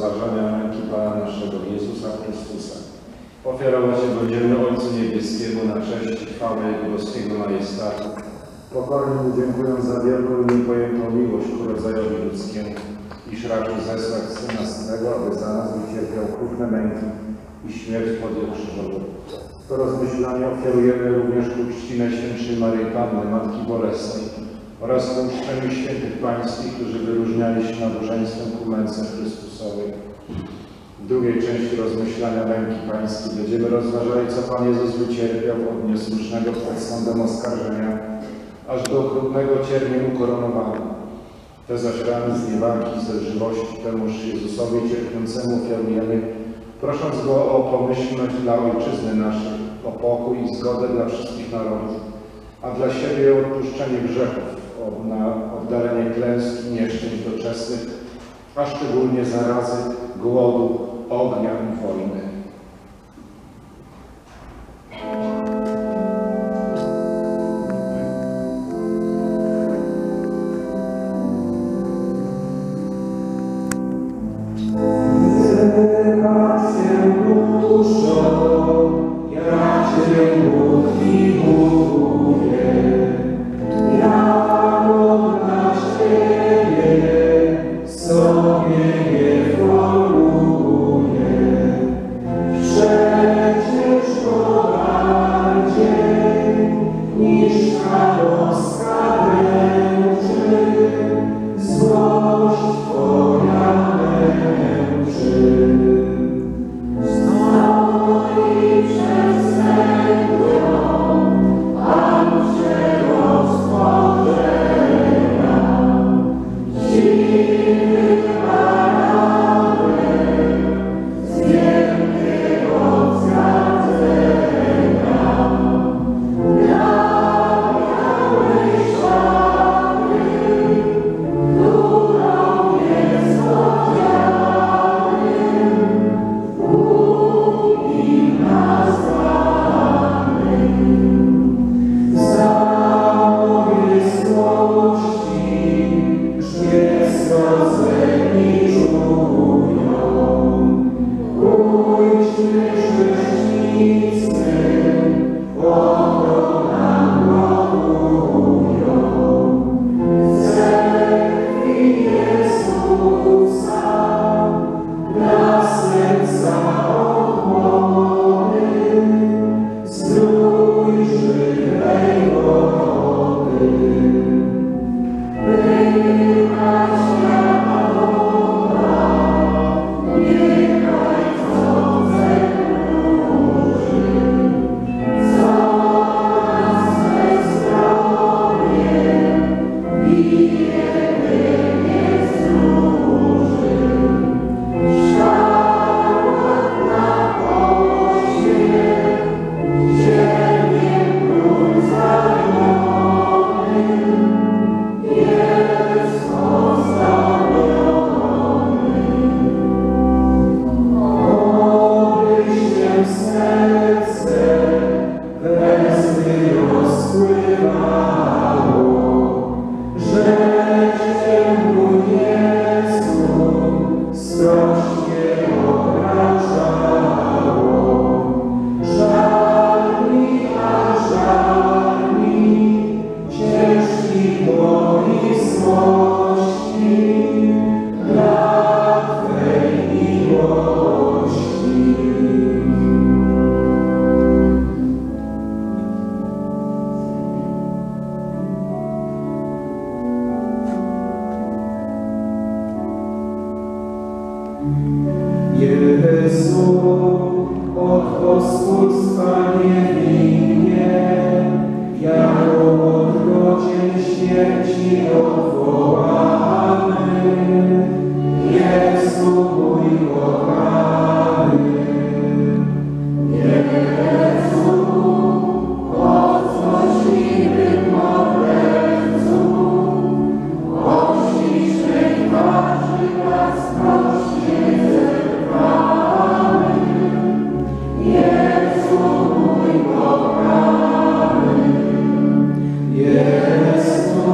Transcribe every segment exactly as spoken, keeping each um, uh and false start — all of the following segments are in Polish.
rozważania męki Pana naszego Jezusa Chrystusa. Ofiarować je będziemy Ojcu Niebieskiemu na cześć i chwałę Jego boskiego majestatu, pokornie Mu dziękując za wielką i niepojętą miłość ku rodzajowi ludzkiemu, iż raczył zesłać Syna swego, aby za nas wycierpiał okrutne męki i śmierć podjął krzyżową. To rozmyślanie ofiarujemy również ku czci Najświętszej Maryi Panny, Matki Bolesnej, oraz ku uczczeniu świętych pańskich, którzy wyróżniali się nabożeństwem ku męce Chrystusowej. W drugiej części rozmyślania męki pańskiej będziemy rozważali, co Pan Jezus wycierpiał od niesłusznego przed sądem oskarżenia, aż do okrutnego cierniu ukoronowania. Te zaś rany z niewagi i ze żywości temuż Jezusowi cierpiącemu ofiarujemy, prosząc Go o pomyślność dla Ojczyzny naszej, o pokój i zgodę dla wszystkich narodów, a dla siebie o odpuszczenie grzechów, o na oddalenie klęsk i nieszczęść doczesnych, a szczególnie zarazy, głodu, ognia i wojny.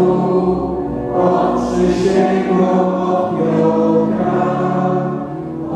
Od Piotra,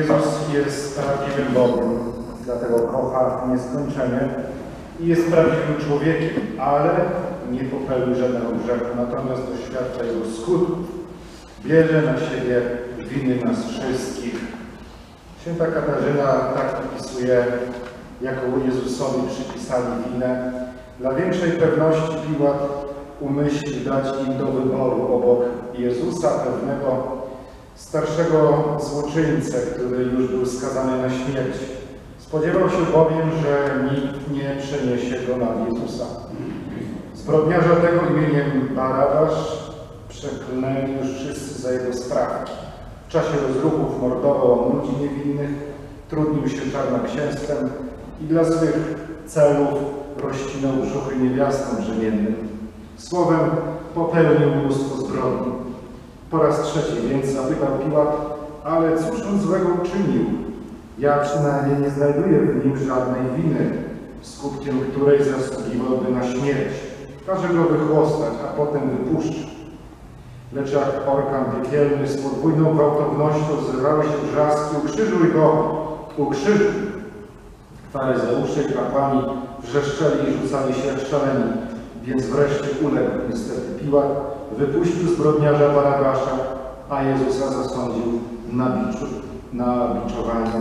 Jezus jest prawdziwym Bogiem, dlatego kocha nieskończenie i jest prawdziwym człowiekiem, ale nie popełni żadnego grzechu, natomiast doświadcza jego skutków. Bierze na siebie winy nas wszystkich. Święta Katarzyna tak opisuje, jako Jezusowi przypisali winę. Dla większej pewności Piłat umyślił dać im do wyboru obok Jezusa pewnego starszego złoczyńcę, który już był skazany na śmierć. Spodziewał się bowiem, że nikt nie przeniesie go nad Jezusa. Zbrodniarza tego imieniem Barabasz przeklnęli już wszyscy za jego sprawki. W czasie rozruchów mordował on ludzi niewinnych, trudnił się czarnoksięstwem i dla swych celów rozcinał brzuchy niewiastom brzemiennym. Słowem, popełnił mnóstwo zbrodni. Po raz trzeci więc zapytał Piłat, ale cóż on złego uczynił? Ja przynajmniej nie znajduję w nim żadnej winy, skutkiem której zasługiwałby na śmierć. Każe go wychłostać, a potem wypuszcza. Lecz jak orkan piekielny z podwójną gwałtownością zrywały się wrzaski, ukrzyżuj go, ukrzyżuj. Faryzeusze i kapłani wrzeszczeli i rzucali się jak szaleni, więc wreszcie uległ niestety Piłat, wypuścił zbrodniarza Barabasza, a Jezusa zasądził na, biczu, na biczowanie.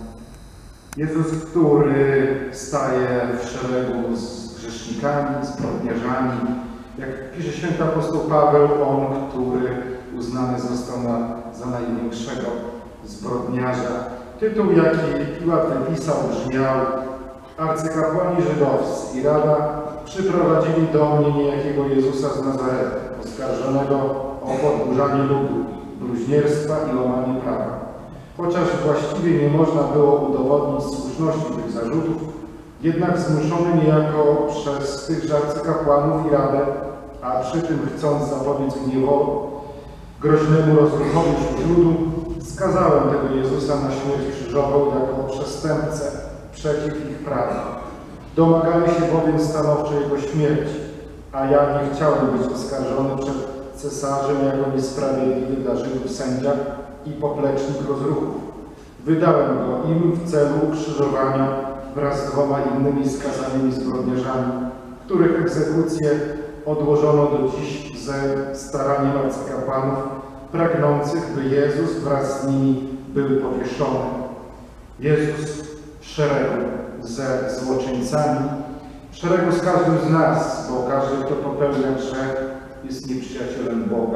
Jezus, który staje w szeregu z grzesznikami, zbrodniarzami, jak pisze święty apostoł Paweł, on, który uznany został na, za największego zbrodniarza. Tytuł, jaki Piłat wypisał, brzmiał: arcykapłani żydowscy i Rada przyprowadzili do mnie niejakiego Jezusa z Nazaretu, oskarżonego o podburzanie ludu, bluźnierstwa i łamanie prawa. Chociaż właściwie nie można było udowodnić słuszności tych zarzutów, jednak zmuszony niejako przez tychże arcykapłanów i Radę, a przy tym chcąc zapobiec gniewowi, groźnemu rozruchowi wśród ludu, skazałem tego Jezusa na śmierć krzyżową jako przestępcę przeciw ich prawu. Domagali się bowiem stanowczo jego śmierci, a ja nie chciałem być oskarżony przed cesarzem jako niesprawiedliwy dla Żydów sędzia i poplecznik rozruchów. Wydałem go im w celu ukrzyżowania wraz z dwoma innymi skazanymi zbrodniarzami, których egzekucję odłożono do dziś ze staraniem arcykapłanów, pragnących, by Jezus wraz z nimi był powieszony. Jezus w szeregu ze złoczyńcami, w szeregu z każdym z nas, bo każdy, kto popełnia grzech, jest nieprzyjacielem Boga.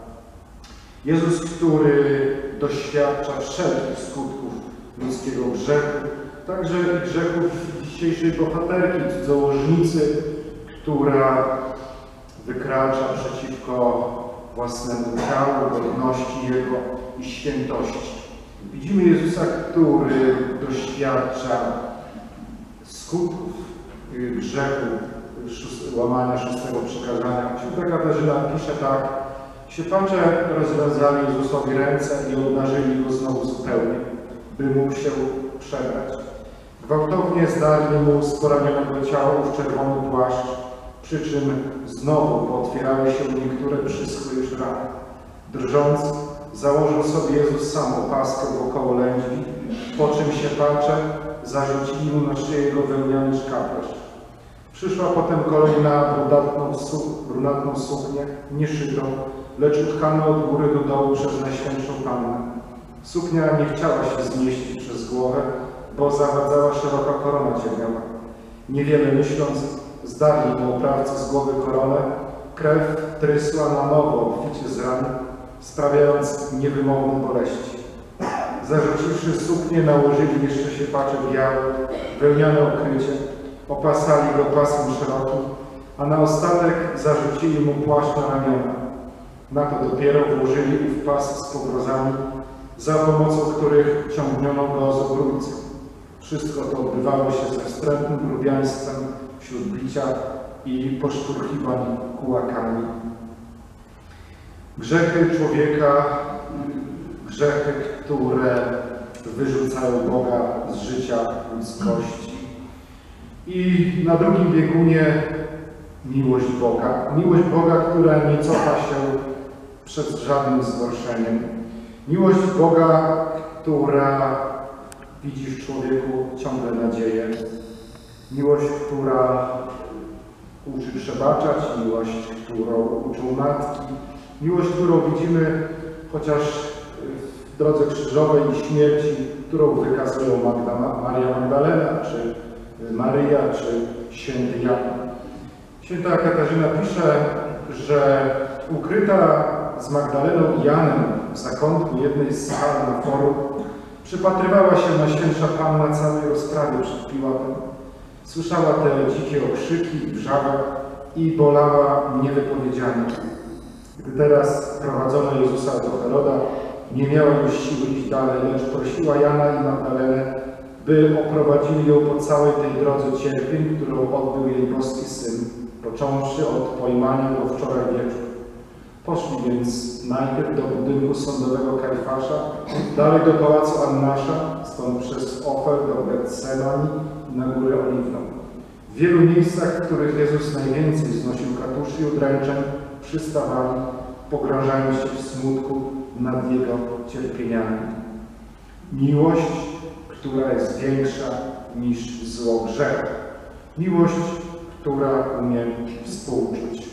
Jezus, który doświadcza wszelkich skutków ludzkiego grzechu, także i grzechów dzisiejszej bohaterki, cudzołożnicy, która wykracza przeciwko własnemu ciału, godności Jego i świętości. Widzimy Jezusa, który doświadcza skutków grzechu, łamania szóstego przykazania. Święta Katarzyna pisze tak: siepacze rozwiązali Jezusowi ręce i obnażyli go znowu zupełnie, by mógł się przebrać. Gwałtownie zdarli mu z poranionego ciała w czerwony płaszcz, przy czym znowu pootwierały się niektóre przyschłe już rany. Drżąc, założył sobie Jezus sam opaskę wokoło lędźwi, po czym siepacze zarzucili mu na szyję jego wełniany szkaplerz. Przyszła potem kolejna brunatną, su brunatną suknię, nie szytą, lecz utkaną od góry do dołu przez Najświętszą Pannę. Suknia nie chciała się zmieścić przez głowę, bo zawadzała szeroka korona cierniowa. Niewiele myśląc, zdarli mu oprawcy z głowy koronę, krew trysła na nowo obficie z ran, sprawiając niewymowne boleści. Zarzuciwszy suknię, nałożyli jeszcze siepacze białe, wełniane okrycie, opasali go pasem szerokim, a na ostatek zarzucili mu płaszcz na ramiona. Na to dopiero włożyli ów pas z pogrozami, za pomocą których ciągniono go z obróbcy. Wszystko to odbywało się ze wstrętnym grubiaństwem wśród bicia i poszturchiwań kułakami. Grzechy człowieka, grzechy, które wyrzucają Boga z życia ludzkości. I na drugim biegunie miłość Boga. Miłość Boga, która nie cofa się przed żadnym zgorszeniem. Miłość Boga, która widzi w człowieku ciągle nadzieję. Miłość, która uczy przebaczać, miłość, którą uczą matki, miłość, którą widzimy chociaż w drodze krzyżowej i śmierci, którą wykazują Magda, Maria Magdalena, czy Maryja, czy święty Jan. Święta Katarzyna pisze, że ukryta z Magdaleną i Janem w zakątku jednej z sal na forum przypatrywała się Najświętsza Panna całej rozprawie przed Piłatem. Słyszała te dzikie okrzyki i wrzawy i bolała niewypowiedzianie. Gdy teraz prowadzono Jezusa do Heroda, nie miała już siły iść dalej, lecz prosiła Jana i Magdalenę, by oprowadzili ją po całej tej drodze cierpień, którą odbył jej boski Syn, począwszy od pojmania go wczoraj wieczór. Poszli więc najpierw do budynku sądowego Kajfasza, dalej do pałacu Annasza, stąd przez Ofer do Getsemani i na Górę Oliwną. W wielu miejscach, w których Jezus najwięcej znosił katuszy i udręczeń, przystawali, pogrążając się w smutku nad Jego cierpieniami. Miłość, która jest większa niż zło grzechu. Miłość, która umie współczuć.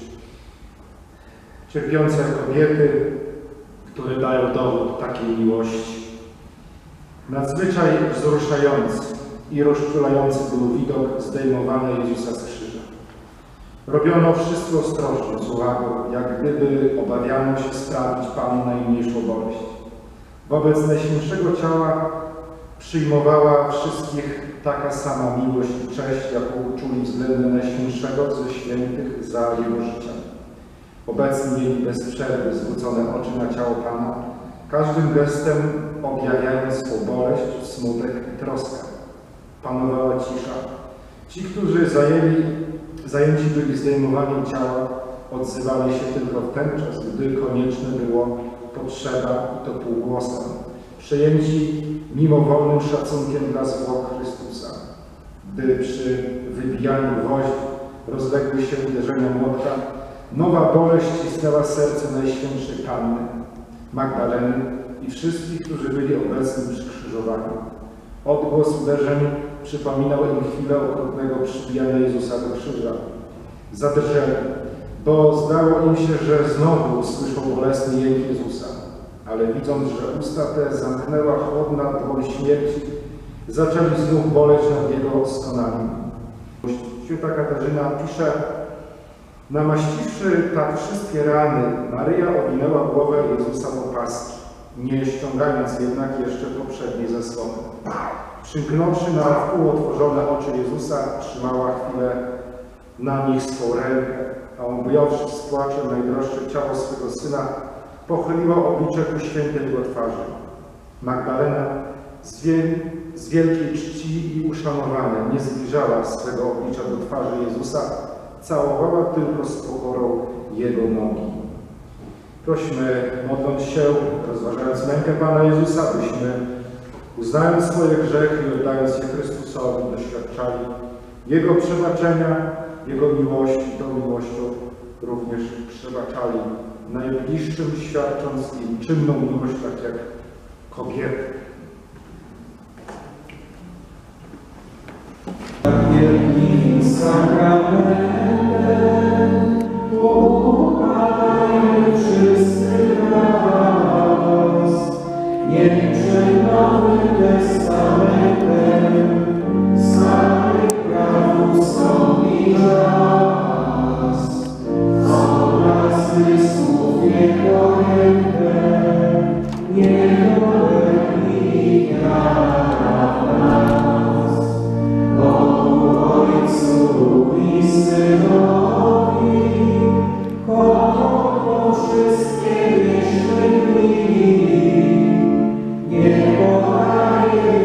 Cierpiące kobiety, które dają dowód takiej miłości. Nadzwyczaj wzruszający i rozczulający był widok zdejmowania Jezusa z krzyża. Robiono wszystko ostrożnie, z uwagą, jak gdyby obawiano się sprawić Panu najmniejszą boleść. Wobec Najświętszego Ciała przyjmowała wszystkich taka sama miłość i cześć, jaką czuli względem Najświętszego ze świętych za Jego życia. Obecni mieli bez przerwy zwrócone oczy na ciało Pana, każdym gestem objawiając swą boleść, smutek i troskę. Panowała cisza. Ci, którzy zajęli, zajęci byli zdejmowaniem ciała, odzywali się tylko w ten czas, gdy konieczne było potrzeba i to półgłosem, przejęci mimowolnym szacunkiem dla zwłok Chrystusa. Gdy przy wybijaniu gwoździ rozległy się uderzenia młotka, nowa boleść cisnęła serce Najświętszej Panny, Magdaleny i wszystkich, którzy byli obecni przy krzyżowaniu. Odgłos uderzeń przypominał im chwilę okrutnego przybijania Jezusa do krzyża. Zadrżeli, bo zdało im się, że znowu usłyszą bolesny jęk Jezusa. Ale widząc, że usta te zamknęła chłodna dłoń śmierci, zaczęli znów boleć nad Jego skonami. Święta Katarzyna pisze: namaściwszy tak wszystkie rany, Maryja owinęła głowę Jezusa w opaski, nie ściągając jednak jeszcze poprzedniej zasłony. Przymknąwszy na wpół otworzone oczy Jezusa, trzymała chwilę na nich swą rękę, a objąwszy z płaczem najdroższe ciało swego Syna, pochyliła oblicze ku świętej Jego twarzy. Magdalena z, wiel z wielkiej czci i uszanowania nie zbliżała swego oblicza do twarzy Jezusa, całowała tylko z pokorą Jego nogi. Prośmy, modląc się, rozważając mękę Pana Jezusa, byśmy, uznając swoje grzechy i oddając je Chrystusowi, doświadczali Jego przebaczenia, Jego miłości, tą miłością również przebaczali najbliższym, świadcząc im czynną miłość, tak jak kobiety. Wielkim sakramentem pochwalajmy wszyscy raz. Niech przed Nowym Testamentem samych praw ustąpi czas. Co razy słów niepojęte, niech doleci wiara w nas. Ojcu i Synowi, kocham wszystkie wieczne dni, niech podaje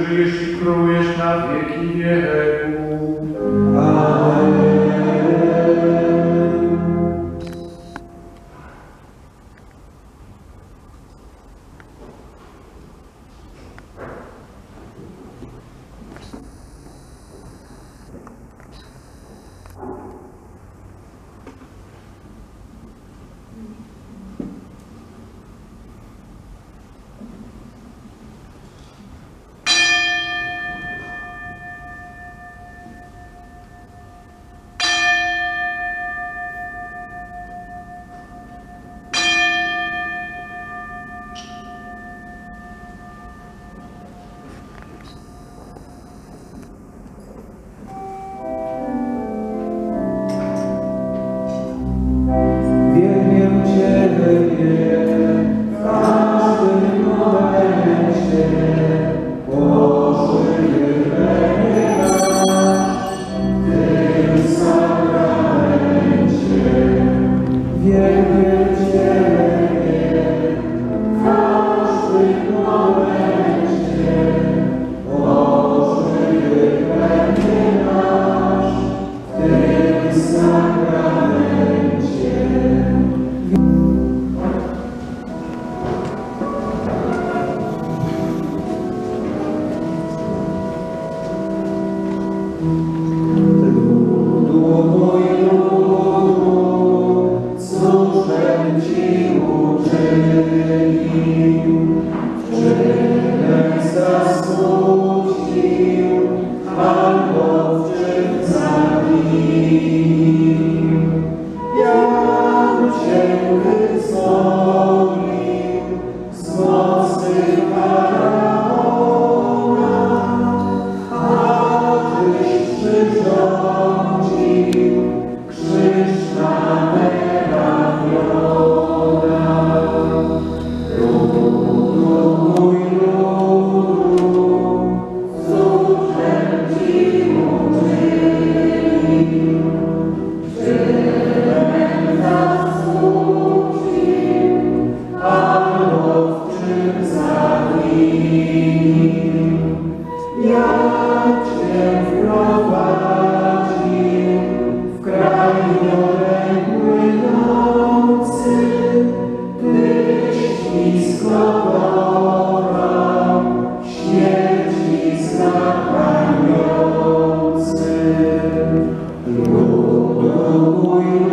żyjesz i królujesz na wieki wieków. Amen. Wielbię Ciebie w każdym momencie, Boże, wielbię nasz w tym sakramencie. Wielbię Ciebie w każdym momencie, Boże, wielbię nasz w tym sakramencie. Ludu mój,